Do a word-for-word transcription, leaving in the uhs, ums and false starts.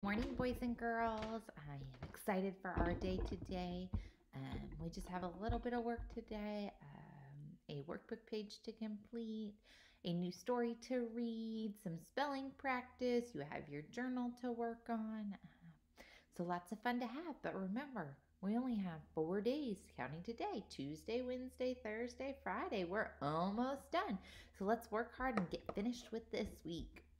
Morning, boys and girls. I am excited for our day today. Um, we just have a little bit of work today, um, a workbook page to complete, a new story to read, some spelling practice. You have your journal to work on. Uh, so lots of fun to have. But remember, we only have four days counting today: Tuesday, Wednesday, Thursday, Friday. We're almost done. So let's work hard and get finished with this week.